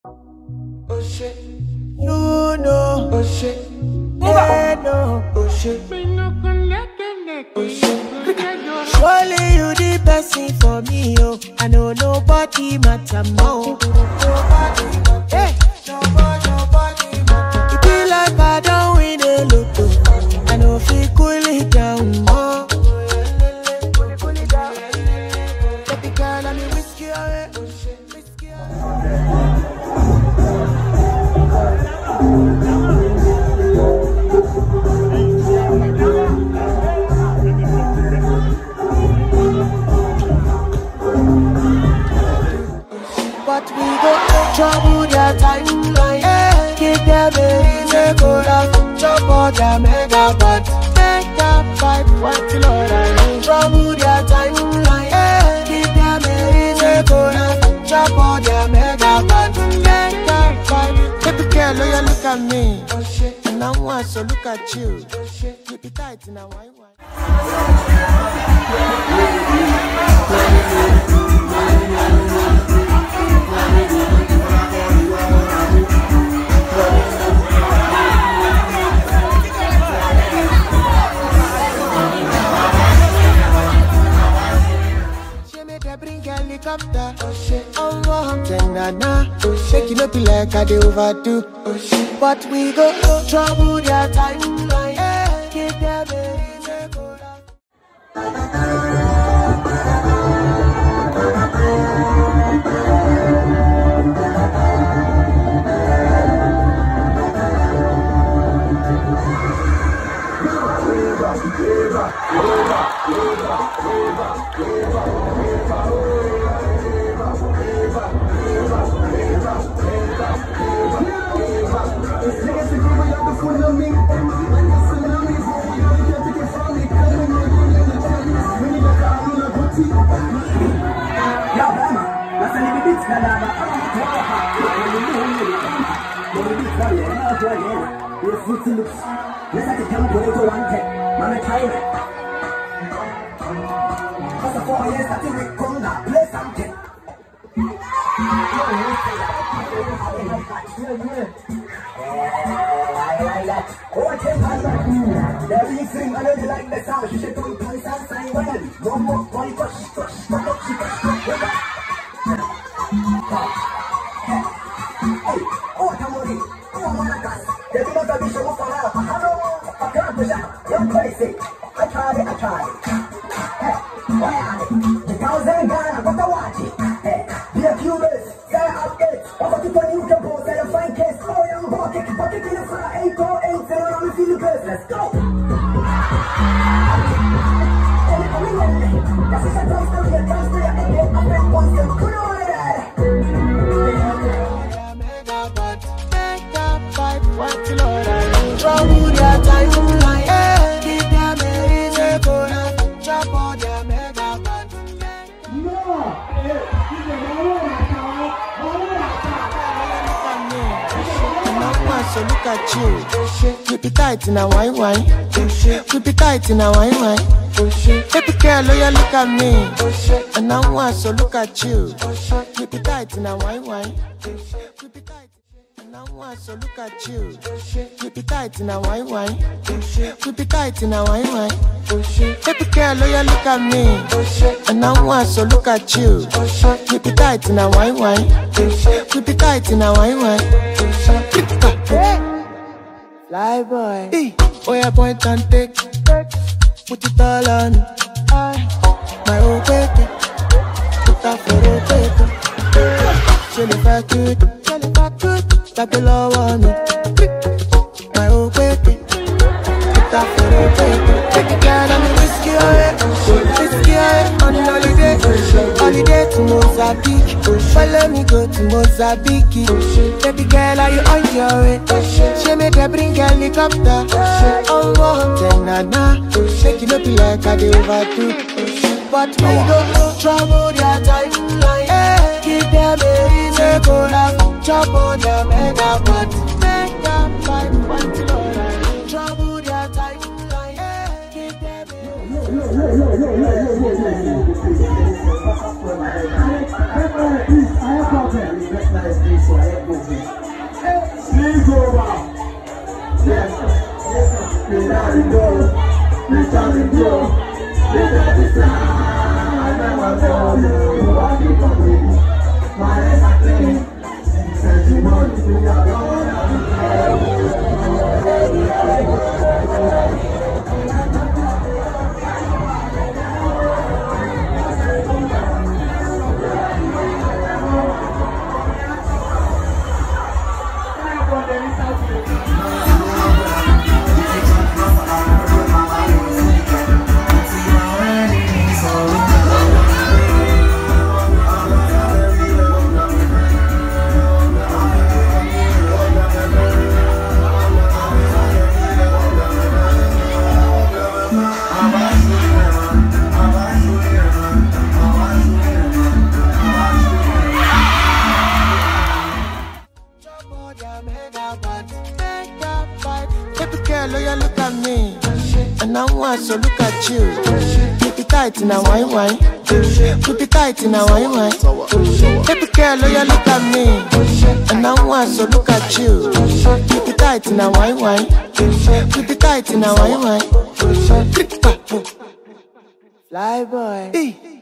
Oh shit, you know. Oh shit, yeah, no. Oh shit, oh shit. Surely you the person for me, oh. I know nobody matter more. Nobody, hey, nobody matter. It be like I don't win a lotto. I know if you cool it down more. Cool it down. Baby girl, I'm a whiskey away. Oh shit, whiskey away. But we go trouble their timeline. Yeah. Give them a reason, go down. Chop all their megabytes. Megabyte, what the Lord I mean. Trouble their timeline. Yeah. Give them a reason, go down. Chop all their megabytes. Megabyte. Baby girl, oh, you look at me. Oh shit. And I want to look at you. Oh shit. Keep it tight in a wine. Helicopter, oh shit, oh tenana, oh shit, you know be like I do overdo, oh shit, but we go trouble their timeline, yeah, give them a reason, go keep it tight in a wine. Keep it tight in a wine. Baby girl, oh, you look at me. And I want to look at you. Keep it tight in a wine. Keep it tight. And I want to look at you. Keep it tight in a wine. Keep it tight in a wine. Baby girl, oh, you look at me. And I want to look at you. Keep it tight in a wine. Keep it tight in a wine. Fly boy, hey. Oh yeah, point and take. Put it all on me. My old baby, put that for old baby. She the fat good, tap the low on me. My old baby, put that for old baby. Take the girl and the whiskey away, on holiday, holiday to Mozambique. Follow me go to Mozambique. Baby girl, are you on your way? She made her bring helicopter. Oh, tenana, shake it up like I do overdo. But we go trouble their timeline. Yeah, give them a reason, go down. Trouble their megabyte. What the Lord I mean. Trouble their timeline. Yeah, give them a reason. Please over. Yes, we gotta go. We gotta go. We gotta decide. I never tell you what you can do. My head is clean. Said you want to be alone. Look at me, and I want so look at you. Keep it tight in a wine. Keep it tight in a wine. Baby girl, look at me, and I want so look at you. Keep it tight in a wine. Keep it tight in a wine. Fly boy.